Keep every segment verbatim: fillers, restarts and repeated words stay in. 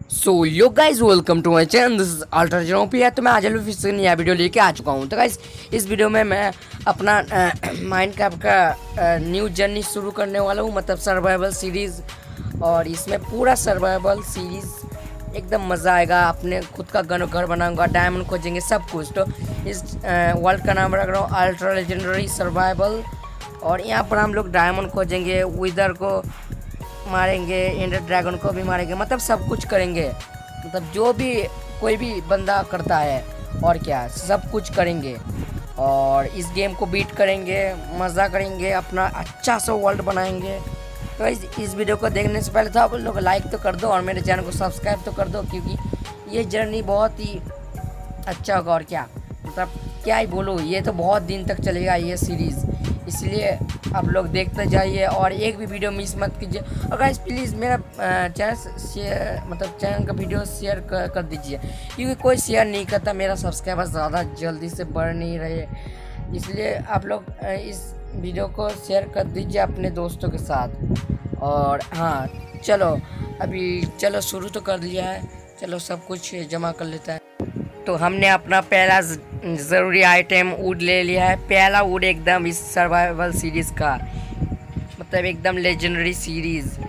So yo guys welcome to my channel, this is ultra जनोपिया। तो मैं आज फिर से नया वीडियो लेके आ चुका हूँ। तो गाइज इस वीडियो में मैं अपना माइनक्राफ्ट का न्यू जर्नी शुरू करने वाला हूँ, मतलब सर्वाइवल सीरीज़। और इसमें पूरा सर्वाइवल सीरीज़ एकदम मज़ा आएगा। अपने खुद का गन घर बनाऊंगा, डायमंड खोजेंगे, सब कुछ। तो इस वर्ल्ड का नाम रख रहा हूँ अल्ट्रा लेजेंडरी सर्वाइवल। और यहाँ पर हम लोग डायमंड खोजेंगे, विदर को मारेंगे, एंडर ड्रैगन को भी मारेंगे, मतलब सब कुछ करेंगे। मतलब जो भी कोई भी बंदा करता है, और क्या सब कुछ करेंगे। और इस गेम को बीट करेंगे, मज़ा करेंगे, अपना अच्छा सा वर्ल्ड बनाएंगे। तो इस, इस वीडियो को देखने से पहले तो आप लोग लाइक तो कर दो और मेरे चैनल को सब्सक्राइब तो कर दो, क्योंकि ये जर्नी बहुत ही अच्छा होगा। और क्या मतलब क्या ही बोलूँ, ये तो बहुत दिन तक चलेगा ये सीरीज़, इसलिए आप लोग देखते जाइए और एक भी वीडियो मिस मत कीजिए। और गाइस प्लीज़ मेरा चैनल शेयर मतलब चैनल का वीडियो शेयर कर, कर दीजिए, क्योंकि कोई शेयर नहीं करता, मेरा सब्सक्राइबर ज़्यादा जल्दी से बढ़ नहीं रहे। इसलिए आप लोग इस वीडियो को शेयर कर दीजिए अपने दोस्तों के साथ। और हाँ चलो अभी चलो शुरू तो कर दिया है, चलो सब कुछ जमा कर लेता है। तो हमने अपना पहला ज़रूरी आइटम वुड ले लिया है। पहला वुड एकदम इस सर्वाइवल सीरीज़ का, मतलब एकदम लेजेंडरी सीरीज़।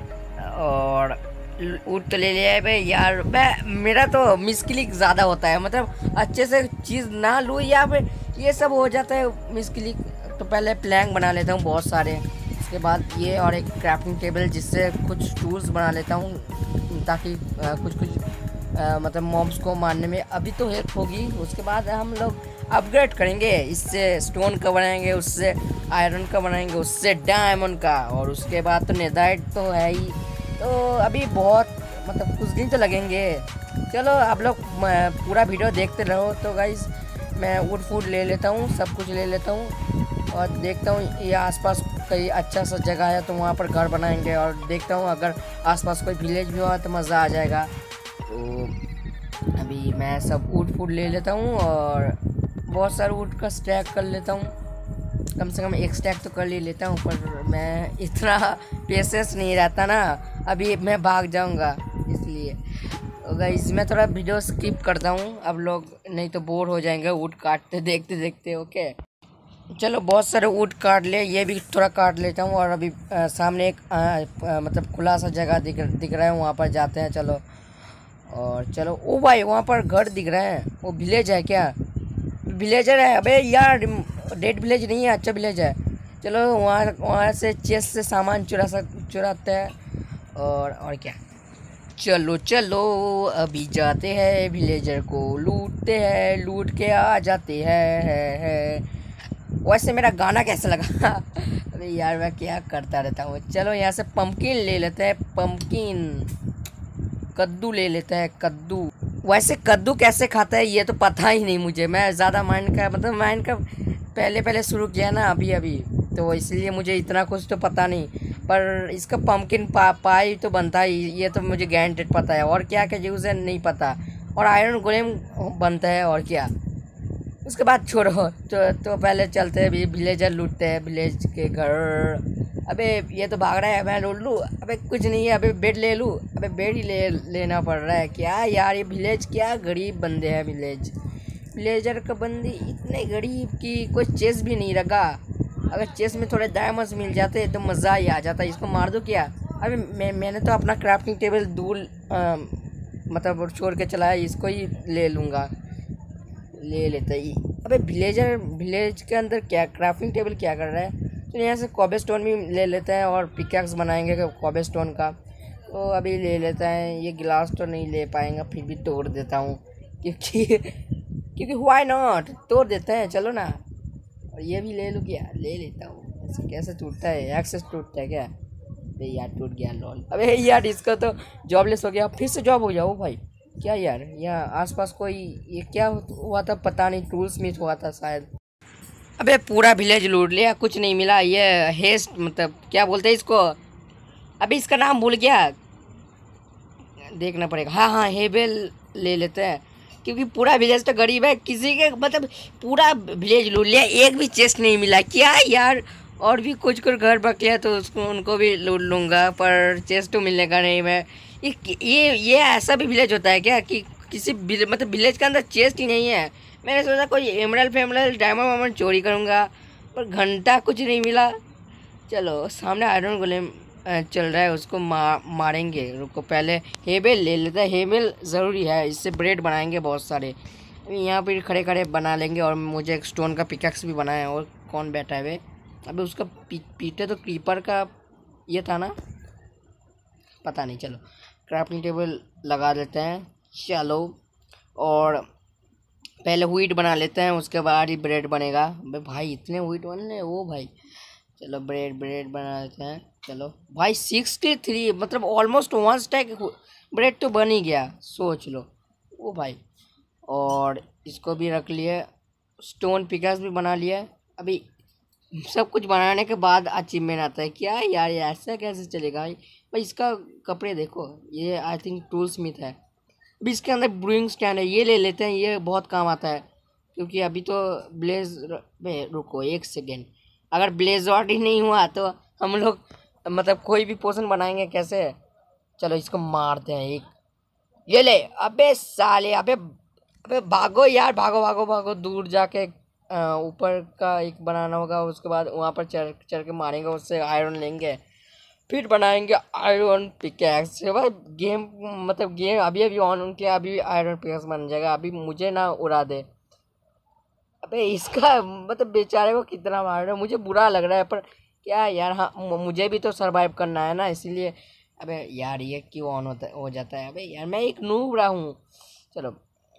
और वुड तो ले लिया है भाई। यार मैं मेरा तो मिसक्लिक ज़्यादा होता है, मतलब अच्छे से चीज़ ना लूँ या फिर ये सब हो जाता है मिसक्लिक। तो पहले प्लैंक बना लेता हूँ बहुत सारे, उसके बाद ये और एक क्राफ्टिंग टेबल जिससे कुछ टूल्स बना लेता हूँ, ताकि आ, कुछ कुछ आ, मतलब मॉब्स को मारने में अभी तो हेल्प होगी। उसके बाद हम लोग अपग्रेड करेंगे, इससे स्टोन का बनाएंगे, उससे आयरन का बनाएंगे, उससे डायमंड का, और उसके बाद तो नेदाइट तो है ही। तो अभी बहुत मतलब कुछ दिन तो लगेंगे। चलो आप लोग पूरा वीडियो देखते रहो। तो गाइस मैं वुड फूड ले लेता हूँ, सब कुछ ले लेता हूँ और देखता हूँ ये आसपास कहीं अच्छा सा जगह है तो वहाँ पर घर बनाएंगे। और देखता हूँ अगर आसपास कोई विलेज भी हुआ तो मज़ा आ जाएगा। तो अभी मैं सब वुड फूड ले लेता हूँ और बहुत सारे वुड का स्टैक कर लेता हूँ, कम से कम एक स्टैक तो कर ही लेता हूँ। पर मैं इतना पेशेंस नहीं रहता ना, अभी मैं भाग जाऊँगा इसलिए। तो गाइस मैं थोड़ा वीडियो स्किप करता हूँ, अब लोग नहीं तो बोर हो जाएंगे वुड काटते देखते देखते। ओके चलो बहुत सारे वुड काट ले, ये भी थोड़ा काट लेता हूँ। और अभी आ, सामने एक आ, आ, मतलब खुला सा जगह दिख दिख रहा है, वहाँ पर जाते हैं चलो। और चलो ओ भाई वहाँ पर घर दिख रहे हैं, वो विलेज है क्या? विलेजर है? अबे यार डेड विलेज नहीं है, अच्छा विलेज है। चलो वहाँ वहाँ से चेस्ट से सामान चुरा सक चुराते हैं। और और क्या, चलो चलो अभी जाते हैं, विलेजर को लूटते हैं, लूट के आ जाते हैं है, है। वैसे मेरा गाना कैसा लगा? अबे यार मैं क्या करता रहता हूँ। चलो यहाँ से पंपकिन ले लेते हैं, पंपकिन। कद्दू ले लेते हैं, कद्दू। वैसे कद्दू कैसे खाता है ये तो पता ही नहीं मुझे, मैं ज़्यादा माइंड का मतलब माइंड का पहले पहले शुरू किया ना अभी अभी, तो इसलिए मुझे इतना कुछ तो पता नहीं। पर इसका पंपकिन पा, पाई तो बनता है, ये तो मुझे गारंटेड पता है। और क्या क्या यूज़ है नहीं पता। और आयरन गोलेम बनता है, और क्या। उसके बाद छोड़ो तो, तो पहले चलते हैं विलेजर लूटते हैं, विलेज के घर। अबे ये तो भाग रहा है, मैं लूट लूँ? अबे कुछ नहीं है, अबे बेड ले लूँ? अबे बेड ही ले लेना पड़ रहा है क्या यार। ये विलेज क्या गरीब बंदे हैं विलेज, विलेजर का बंदी इतने गरीब कि कोई चेस भी नहीं रखा। अगर चेस में थोड़े डायमंड्स मिल जाते तो मज़ा ही आ जाता। इसको मार दो क्या? अबे मैं मैंने तो अपना क्राफ्टिंग टेबल दूर मतलब छोड़ के चला है, इसको ही ले लूँगा, ले लेते ही। अबे विलेजर विलेज के अंदर क्या क्राफ्टिंग टेबल क्या कर रहा है? तो यहाँ से कॉबलस्टोन भी ले लेते हैं और पिकैक्स बनाएंगे कॉबलस्टोन का। तो अभी ले लेते हैं, ये गिलास तो नहीं ले पाएंगे, फिर भी तोड़ देता हूँ, क्योंकि क्योंकि व्हाई नॉट, तोड़ देते हैं चलो ना। और ये भी ले लूँ क्या? ले लेता हूँ। ऐसे कैसे टूटता है? एक्सेस टूटता है क्या? अबे यार टूट गया लॉल। अबे यार इसका तो जॉबलेस हो गया, फिर से जॉब हो जाओ भाई। क्या यार यहाँ आसपास कोई ये क्या हुआ था पता नहीं, टूल्स मिस हुआ था शायद। अबे पूरा विलेज लूट लिया, कुछ नहीं मिला। ये हेस्ट मतलब क्या बोलते हैं इसको, अभी इसका नाम भूल गया, देखना पड़ेगा। हाँ हाँ हेबल ले लेते हैं, क्योंकि पूरा विलेज तो गरीब है, किसी के मतलब पूरा विलेज लूट लिया, एक भी चेस्ट नहीं मिला क्या यार। और भी कुछ कुछ घर बचे हैं तो उसको उनको भी लूट लूँगा, पर चेस्ट तो मिलने का नहीं। मैं ये ये ये ऐसा भी विलेज होता है क्या कि किसी विले, मतलब विलेज के अंदर चेस्ट ही नहीं है। मैंने सोचा कोई एमरल्ड फेमरल्ड डायमंड वायमंड चोरी करूँगा, पर घंटा कुछ नहीं मिला। चलो सामने आयरन गोलेम चल रहा है, उसको मा, मारेंगे। रुको पहले हेबेल ले लेते हैं, हेबेल ज़रूरी है, इससे ब्रेड बनाएंगे बहुत सारे। अभी यहाँ पर खड़े खड़े बना लेंगे। और मुझे एक स्टोन का पिकैक्स भी बनाया है। और कौन बैठा है वे? अभी उसका पी, पीछे तो क्रीपर का ये था ना, पता नहीं। चलो क्राफ्टिंग टेबल लगा देते हैं। चलो और पहले व्हीट बना लेते हैं, उसके बाद ही ब्रेड बनेगा। भाई इतने व्हीट बनने वो भाई। चलो ब्रेड ब्रेड बना लेते हैं। चलो भाई सिक्सटी थ्री मतलब ऑलमोस्ट वन स्टैक ब्रेड तो बन ही गया, सोच लो वो भाई। और इसको भी रख लिए, स्टोन पिकास भी बना लिया। अभी सब कुछ बनाने के बाद अचीवमेंट आता है क्या यार? ये ऐसा कैसे चलेगा भाई? भाई इसका कपड़े देखो, ये आई थिंक टूल स्मिथ है। अभी इसके अंदर ब्रूइंग स्टैंड है, ये ले लेते हैं, ये बहुत काम आता है। क्योंकि अभी तो ब्लेज में, रुको एक सेकेंड, अगर ब्लेजॉट ही नहीं हुआ तो हम लोग मतलब कोई भी पोषण बनाएंगे कैसे? चलो इसको मारते हैं एक, ये ले। अबे साले, अबे अबे भागो यार, भागो भागो भागो। दूर जाके ऊपर का एक बनाना होगा, उसके बाद वहाँ पर चढ़ चढ़ के मारेंगे, उससे आयरन लेंगे, फिर बनाएंगे आयरन पिकैक्स। भाई गेम मतलब गेम अभी अभी ऑन किया, अभी आयरन पिकैक्स बन जाएगा। अभी मुझे ना उड़ा दे। अबे इसका मतलब बेचारे को कितना मार रहा है, मुझे बुरा लग रहा है, पर क्या यार। हाँ मुझे भी तो सरवाइव करना है ना, इसीलिए। अबे यार ये क्यों ऑन होता हो जाता है? अबे यार मैं एक नूब रहा हूँ। चलो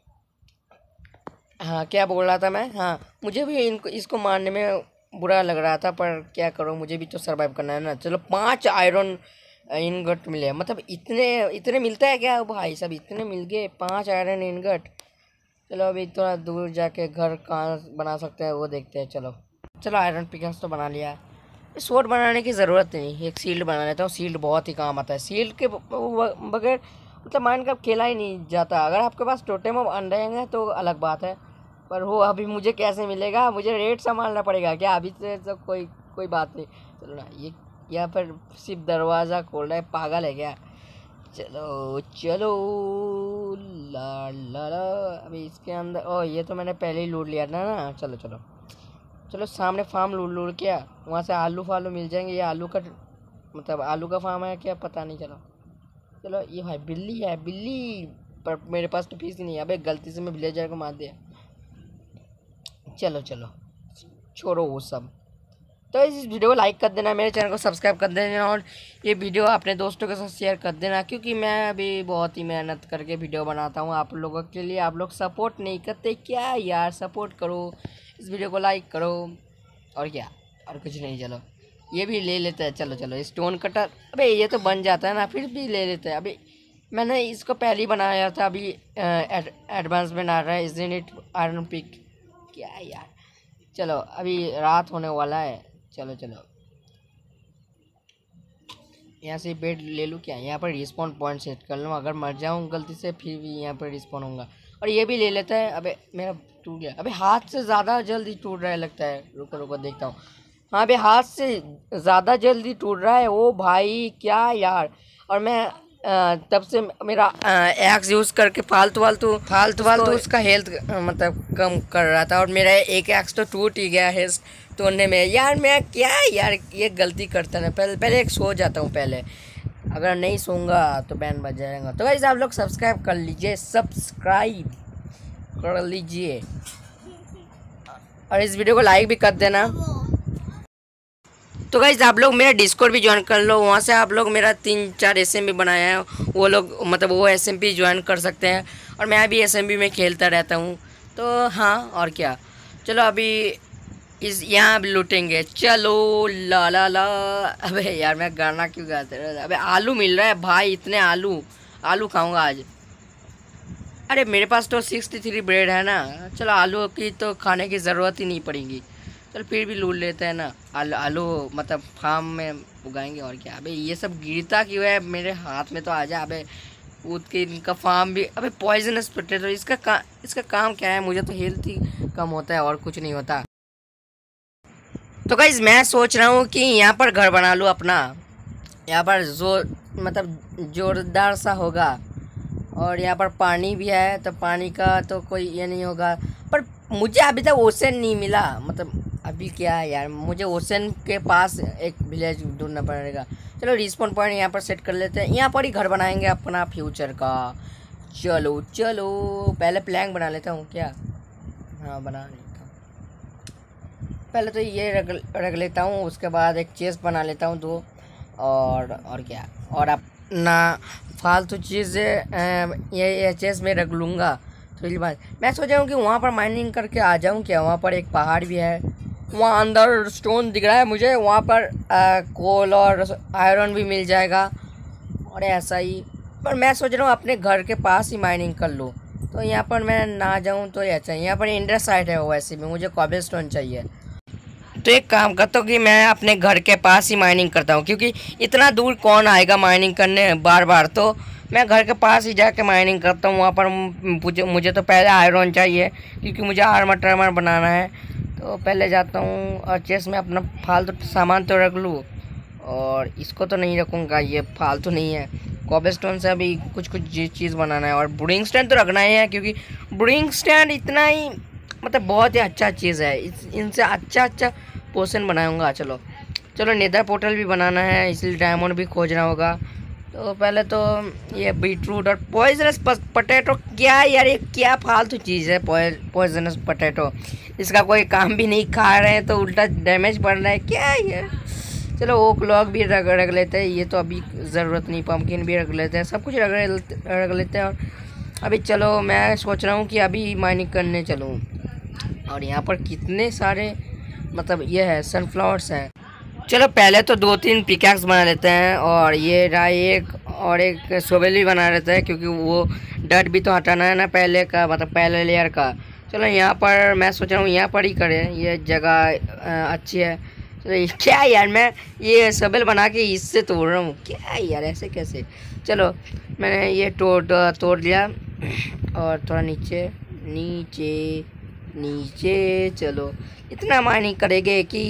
हाँ क्या बोल रहा था मैं? हाँ मुझे भी इनको इसको मारने में बुरा लग रहा था, पर क्या करो, मुझे भी तो सरवाइव करना है ना। चलो पांच आयरन इनगट मिले, मतलब इतने इतने मिलता है क्या भाई? सब इतने मिल गए, पांच आयरन इनगट। चलो अभी थोड़ा दूर जाके घर कहाँ बना सकते हैं वो देखते हैं। चलो चलो आयरन पिकैक्स तो बना लिया। स्वॉर्ड बनाने की ज़रूरत नहीं, एक शील्ड बना लेता हूँ। शील्ड बहुत ही काम आता है, शील्ड के बगैर मतलब माइनक्राफ्ट खेला ही नहीं जाता। अगर आपके पास टोटेम ऑफ अंडे हैं तो अलग बात है, पर वो अभी मुझे कैसे मिलेगा? मुझे रेट संभालना पड़ेगा क्या? अभी से तो कोई कोई बात नहीं। चलो ना, ये यहाँ पर सिर्फ दरवाज़ा खोल रहा है, पागल है क्या? चलो चलो ला ला ला। अभी इसके अंदर, ओ ये तो मैंने पहले ही लूट लिया था ना। चलो चलो चलो सामने फार्म लूट लूट किया, वहाँ से आलू फालू मिल जाएंगे। ये आलू का मतलब आलू का फार्म है क्या, पता नहीं। चलो चलो ये भाई बिल्ली है, बिल्ली, पर मेरे पास तो फीस ही नहीं है। अबे गलती से मैं विलेजर को मार दिया। चलो चलो छोड़ो वो सब। तो इस वीडियो को लाइक कर देना, मेरे चैनल को सब्सक्राइब कर देना, और ये वीडियो अपने दोस्तों के साथ शेयर कर देना। क्योंकि मैं अभी बहुत ही मेहनत करके वीडियो बनाता हूँ आप लोगों के लिए। आप लोग सपोर्ट नहीं करते क्या यार? सपोर्ट करो, इस वीडियो को लाइक करो, और क्या, और कुछ नहीं। चलो ये भी ले लेते हैं। चलो चलो स्टोन कटर, अबे ये तो बन जाता है ना, फिर भी ले लेते हैं। अभी मैंने इसको पहले ही बनाया था, अभी एडवांस में आ रहा है। इज इट आयरन पिक क्या यार? चलो अभी रात होने वाला है। चलो चलो यहाँ से बेड ले लूँ क्या? यहाँ पर रिस्पॉन पॉइंट सेट कर लूँ, अगर मर जाऊँ गलती से फिर भी यहाँ पर रिस्पॉन होगा। और ये भी ले लेते हैं। अबे मेरा टूट गया, अबे हाथ से ज़्यादा जल्दी टूट रहा है लगता है। रुको रुको देखता हूँ। हाँ अबे हाथ से ज़्यादा जल्दी टूट रहा है। ओ भाई क्या यार! और मैं आ, तब से मेरा एक्स यूज़ करके फालतू फालतू फालतू फालतू उसका हेल्थ मतलब कम कर रहा था, और मेरा एक एक्स तो टूट ही गया है तोड़ने में। यार मैं क्या यार ये गलती करता ना, पहले पहले एक सो जाता हूँ पहले, अगर नहीं सोऊंगा तो बैन बज जाएगा। तो गाइस आप लोग सब्सक्राइब कर लीजिए, सब्सक्राइब कर लीजिए, और इस वीडियो को लाइक भी कर देना। तो गाइस आप लोग मेरा डिस्कॉर्ड भी ज्वाइन कर लो, वहाँ से आप लोग मेरा तीन चार एस एम बी बनाया है, वो लोग मतलब वो एस एम पी ज्वाइन कर सकते हैं। और मैं भी एस एम बी में खेलता रहता हूँ, तो हाँ और क्या। चलो अभी इस यहाँ भी लूटेंगे। चलो ला ला ला। अबे यार मैं गाना क्यों गाते रहे? अबे आलू मिल रहा है भाई, इतने आलू आलू खाऊंगा आज। अरे मेरे पास तो सिक्सटी थ्री ब्रेड है ना, चलो आलू की तो खाने की ज़रूरत ही नहीं पड़ेगी। चल फिर भी लूट लेते हैं ना। आलू आलू मतलब फार्म में उगाएंगे, और क्या। अबे ये सब गिरता क्यों है मेरे हाथ में? तो आ जा। अबे कूद के इनका फार्म भी। अबे पॉइजनस पोटैटो, इसका का, इसका काम क्या है? मुझे तो हेल्थ ही कम होता है और कुछ नहीं होता। तो गाइस मैं सोच रहा हूँ कि यहाँ पर घर बना लूँ अपना। यहाँ पर जोर मतलब जोरदार सा होगा। और यहाँ पर पानी भी है, तो पानी का तो कोई ये नहीं होगा। पर मुझे अभी तक ओशन नहीं मिला। मतलब अभी क्या है यार, मुझे ओशन के पास एक विलेज ढूंढना पड़ेगा। चलो रिस्पॉन पॉइंट यहाँ पर सेट कर लेते हैं। यहाँ पर ही घर बनाएंगे अपना फ्यूचर का। चलो चलो पहले प्लान बना लेता हूँ क्या। हाँ बना लेता हूँ। पहले तो ये रख रख लेता हूँ, उसके बाद एक चेस्ट बना लेता हूँ दो। और और क्या, और अपना फालतू चीज़ें ये ये चेस्ट में रख लूँगा। थोड़ी बात मैं सोच रहा हूँ कि वहाँ पर माइनिंग करके आ जाऊँ क्या। वहाँ पर एक पहाड़ भी है, वहाँ अंदर स्टोन दिख रहा है मुझे। वहाँ पर आ, कोल और आयरन भी मिल जाएगा। और ऐसा ही, पर मैं सोच रहा हूँ अपने घर के पास ही माइनिंग कर लूँ। तो यहाँ पर मैं ना जाऊँ तो ये अच्छा। यहाँ पर इंडर साइट है, वैसे भी मुझे कॉबलस्टोन चाहिए। तो एक काम करता हूँ कि मैं अपने घर के पास ही माइनिंग करता हूँ, क्योंकि इतना दूर कौन आएगा माइनिंग करने बार बार। तो मैं घर के पास ही जाके माइनिंग करता हूँ। वहाँ पर मुझे मुझे तो पहले आयरन चाहिए, क्योंकि मुझे आर्मर टर्मर बनाना है। तो पहले जाता हूँ और चेस्ट में अपना फालतू सामान तो रख लूँ। और इसको तो नहीं रखूँगा, ये फालतू नहीं है। कॉबलस्टोन से अभी कुछ कुछ चीज़ बनाना है। और ब्रूइंग स्टैंड तो रखना ही है, क्योंकि ब्रूइंग स्टैंड इतना ही मतलब बहुत ही अच्छा चीज़ है। इस इनसे अच्छा अच्छा पोशन बनाऊंगा। चलो चलो नेदर पोर्टल भी बनाना है, इसलिए डायमंड भी खोजना होगा। तो पहले तो ये बीटरूट और पॉइजनस पटेटो, क्या यार ये क्या फालतू चीज़ है पॉइजनस पटेटो। इसका कोई काम भी नहीं, खा रहे हैं तो उल्टा डैमेज बढ़ रहा है क्या ये। चलो ओक लॉग भी रख रख लेते हैं, ये तो अभी ज़रूरत नहीं। पम्पकिन भी रख लेते हैं, सब कुछ रख रख लेते हैं। और अभी चलो मैं सोच रहा हूँ कि अभी माइनिंग करने चलूँ। और यहाँ पर कितने सारे मतलब ये है सनफ्लावर्स हैं। चलो पहले तो दो तीन पिकैक्स बना लेते हैं। और ये रहा एक, और एक सोबेल भी बना लेते हैं, क्योंकि वो डट भी तो हटाना है ना पहले का, मतलब पहले लेयर का। चलो यहाँ पर मैं सोच रहा हूँ यहाँ पर ही करें, ये जगह अच्छी है। चलो क्या यार, मैं ये सोबेल बना के इससे तोड़ रहा हूँ क्या यार, ऐसे कैसे। चलो मैंने ये तोड़ तोड़ लिया। और थोड़ा नीचे नीचे नीचे चलो इतना माइनिंग करेंगे कि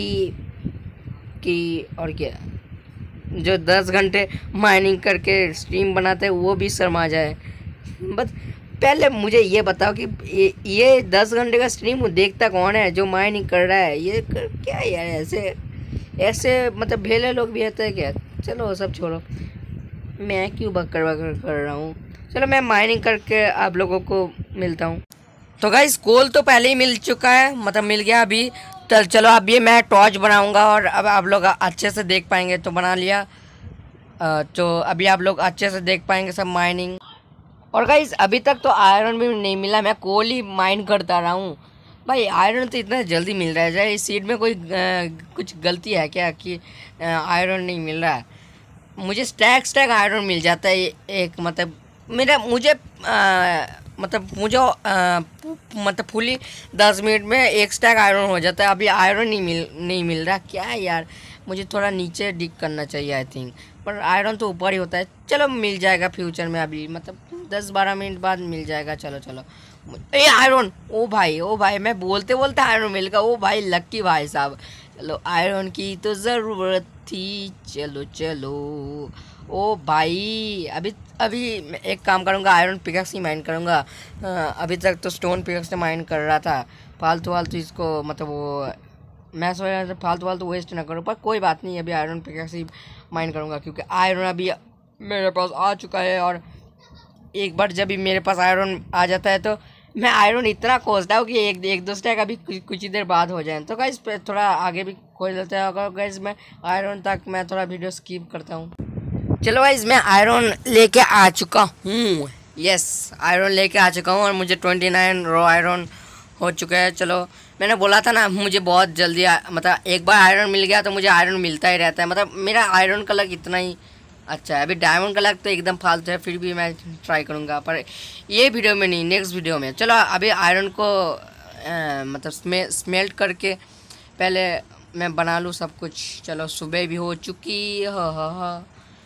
कि और क्या, जो दस घंटे माइनिंग करके स्ट्रीम बनाते हैं वो भी शर्मा जाए। बस पहले मुझे ये बताओ कि ये, ये दस घंटे का स्ट्रीम देखता कौन है, जो माइनिंग कर रहा है। ये कर, क्या यार ऐसे ऐसे मतलब भेले लोग भी रहते हैं क्या। चलो सब छोड़ो, मैं क्यों बकर बकर कर रहा हूँ। चलो मैं माइनिंग करके आप लोगों को मिलता हूँ। तो गाइस कोल तो पहले ही मिल चुका है, मतलब मिल गया अभी। तो चलो अब ये मैं टॉर्च बनाऊंगा, और अब आप लोग अच्छे से देख पाएंगे। तो बना लिया, तो अभी आप लोग अच्छे से देख पाएंगे सब माइनिंग। और गाइस अभी तक तो आयरन भी नहीं मिला, मैं कोल ही माइन करता रहा हूँ। भाई आयरन तो इतना जल्दी मिल रहा है, जाए इस सीड में कोई आ, कुछ गलती है क्या कि आयरन नहीं मिल रहा है। मुझे स्टैक स्टैक आयरन मिल जाता है एक, मतलब मेरा मुझे आ, मतलब मुझे आ, मतलब फुली दस मिनट में एक स्टैक आयरन हो जाता है। अभी आयरन नहीं मिल नहीं मिल रहा क्या यार, मुझे थोड़ा नीचे डिग करना चाहिए आई थिंक। पर आयरन तो ऊपर ही होता है। चलो मिल जाएगा फ्यूचर में, अभी मतलब दस बारह मिनट बाद मिल जाएगा। चलो चलो ए आयरन, ओ भाई ओ भाई, मैं बोलते बोलते आयरन मिल गया। ओ भाई लक्की भाई साहब, चलो आयरन की तो ज़रूरत थी। चलो चलो ओ भाई, अभी अभी एक काम करूँगा, आयरन पिकैक्स ही माइन करूँगा। अभी तक तो स्टोन पिकैक्स से माइन कर रहा था। फालतू फालतू इसको मतलब वो मैं सोच रहा था फालतू फालतू वेस्ट ना करूँ, पर कोई बात नहीं, अभी आयरन पिकैक्स ही माइन करूँगा, क्योंकि आयरन अभी मेरे पास आ चुका है। और एक बार जब भी मेरे पास आयरन आ जाता है तो मैं आयरन इतना खोजता हूँ कि एक एक दो स्टैक अभी कुछ ही देर बाद हो जाए। तो गाइस थोड़ा आगे भी खोज लेते हैं। अगर गाइस मैं आयरन तक मैं थोड़ा वीडियो स्किप करता हूँ। चलो गाइस मैं आयरन लेके आ चुका हूँ। यस आयरन लेके आ चुका हूँ, और मुझे ट्वेंटी नाइन रो आयरन हो चुका है। चलो मैंने बोला था ना मुझे बहुत जल्दी मतलब एक बार आयरन मिल गया तो मुझे आयरन मिलता ही रहता है। मतलब मेरा आयरन का लक इतना ही अच्छा है। अभी डायमंड का लक तो एकदम फालतू है, फिर भी मैं ट्राई करूँगा, पर ये वीडियो में नहीं, नेक्स्ट वीडियो में। चलो अभी आयरन को आ, मतलब स्मे स्मेल्ट करके पहले मैं बना लूँ सब कुछ। चलो सुबह भी हो चुकी है। हाँ हाँ हाँ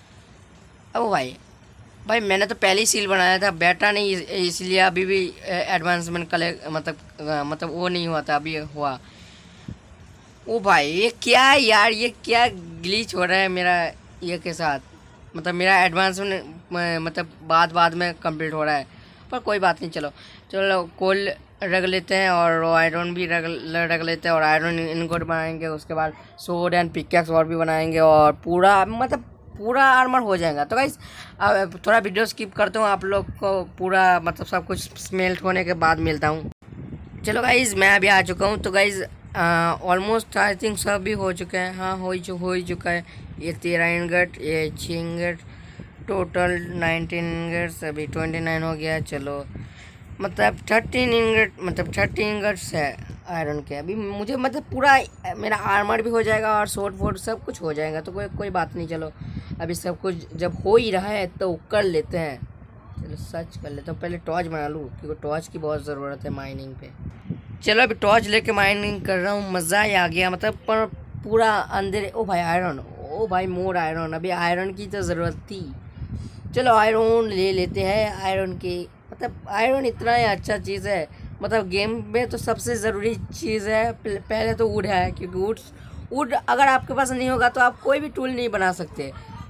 ओ भाई भाई मैंने तो पहले ही सील बनाया था, बेटा नहीं, इसलिए अभी भी एडवांसमेंट कले मतलब मतलब वो नहीं हुआ था, अभी हुआ। ओ भाई ये क्या है यार, ये क्या ग्लिच हो रहा है मेरा ये के साथ, मतलब मेरा एडवांस में मतलब बाद बाद में कंप्लीट हो रहा है, पर कोई बात नहीं। चलो चलो कोल रख लेते हैं और आयरन भी रख रख लेते हैं और आयरन इनगोट बनाएंगे। उसके बाद सोड एंड पिकैक्स और भी बनाएंगे और पूरा मतलब पूरा आर्मर हो जाएगा। तो गाइस अब थोड़ा वीडियो स्किप करता हूँ, आप लोग को पूरा मतलब सब कुछ स्मेल्ट होने के बाद मिलता हूँ। चलो गाइस मैं अभी आ चुका हूँ। तो गाइस ऑलमोस्ट आई थिंक सब भी हो चुका है। हाँ हो ही हो ही चुका है। ये तेरह इंगट, ये छः इंगट, टोटल नाइनटीन इंगट्स, अभी ट्वेंटी नाइन हो गया। चलो मतलब थर्टीन इंगट मतलब थर्टी इंगट्स है आयरन के। अभी मुझे मतलब पूरा मेरा आर्मर भी हो जाएगा और सोर्ड वोर्ड सब कुछ हो जाएगा। तो कोई कोई बात नहीं। चलो अभी सब कुछ जब हो ही रहा है तो कर लेते हैं। चलो सर्च कर लेते हैं। पहले टॉर्च बना लूँ क्योंकि टॉर्च की बहुत ज़रूरत है माइनिंग पे। चलो अभी टॉर्च लेके माइनिंग कर रहा हूँ। मज़ा ही आ गया मतलब, पर पूरा अंधेरे। ओ भाई आयरन, ओ भाई मोर आयरन। अभी आयरन की तो ज़रूरत थी। चलो आयरन ले लेते हैं। आयरन की मतलब आयरन इतना ही अच्छा चीज़ है, मतलब गेम में तो सबसे ज़रूरी चीज़ है। पहले तो वुड है, क्योंकि वुड वुड अगर आपके पास नहीं होगा तो आप कोई भी टूल नहीं बना सकते।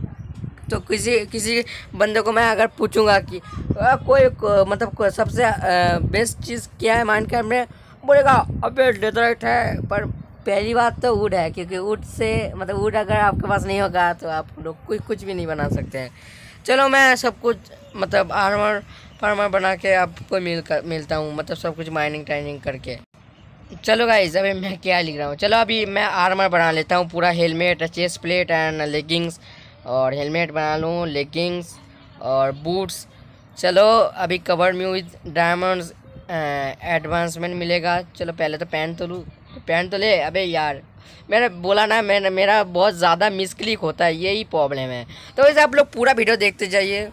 तो किसी किसी बंदे को मैं अगर पूछूंगा कि आ, कोई को, मतलब को, सबसे बेस्ट चीज़ क्या है माइनक्राफ्ट में, बोलेगा अबे डेजर्ट है। पर पहली बात तो वुड है, क्योंकि वुड से मतलब वुड अगर आपके पास नहीं होगा तो आप लोग कोई कुछ भी नहीं बना सकते हैं। चलो मैं सब कुछ मतलब आर्मर फार्मर बना के आपको मिल कर मिलता हूँ, मतलब सब कुछ माइनिंग टाइनिंग करके। चलो गाइस अभी मैं क्या लिख रहा हूँ। चलो अभी मैं आर्मर बना लेता हूँ पूरा, helmet, chest plate and leggings. और हेलमेट बना लूँ, लेगिंग्स और बूट्स। चलो अभी कवर में विद डायमंड्स एडवांसमेंट मिलेगा। चलो पहले तो पैंट तो लूँ, पैंट तो ले। अबे यार मैंने बोला ना, मैंने मेरा बहुत ज़्यादा मिसक्लिक होता है, यही प्रॉब्लम है। तो वैसे आप लोग पूरा वीडियो देखते जाइए।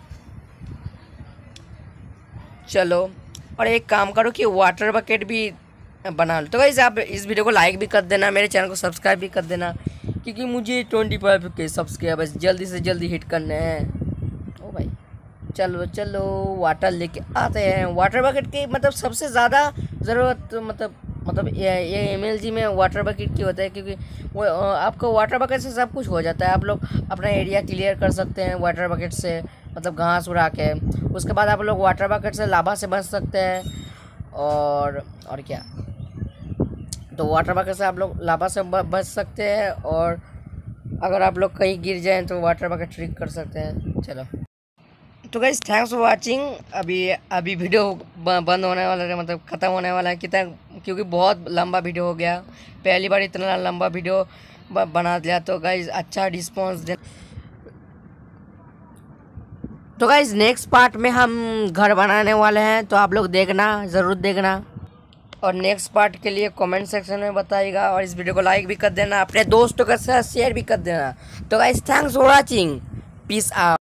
चलो और एक काम करो कि वाटर बकेट भी बना लो। तो वैसे आप इस वीडियो को लाइक भी कर देना, मेरे चैनल को सब्सक्राइब भी कर देना, क्योंकि मुझे ट्वेंटी फाइव के सब्सक्राइबर्स जल्दी से जल्दी हिट करने हैं। ओ भाई चलो चलो वाटर लेके आते हैं। वाटर बकेट की मतलब सबसे ज़्यादा ज़रूरत मतलब मतलब ये ये एम एल जी में वाटर बकेट की होता है, क्योंकि वो आपको वाटर बकेट से सब कुछ हो जाता है। आप लोग अपना एरिया क्लियर कर सकते हैं वाटर बकेट से, मतलब घास उड़ा के। उसके बाद आप लोग वाटर बकेट से लाभा से बच सकते हैं। और और क्या, तो वाटर बकेट से आप लोग लाभा से बच सकते हैं। और अगर आप लोग कहीं गिर जाएं तो वाटर बकेट ट्रिक कर सकते हैं। चलो तो गाइस थैंक्स फॉर वाचिंग। अभी अभी वीडियो बंद होने वाला है, मतलब ख़त्म होने वाला है कितना, क्योंकि बहुत लंबा वीडियो हो गया। पहली बार इतना लंबा वीडियो बना दिया। तो गाइस अच्छा रिस्पॉन्स दे। तो गाइस नेक्स्ट पार्ट में हम घर बनाने वाले हैं, तो आप लोग देखना, ज़रूर देखना। और नेक्स्ट पार्ट के लिए कमेंट सेक्शन में बताइएगा, और इस वीडियो को लाइक भी कर देना, अपने दोस्तों के साथ शेयर भी कर देना। तो guys thanks for watching, peace out.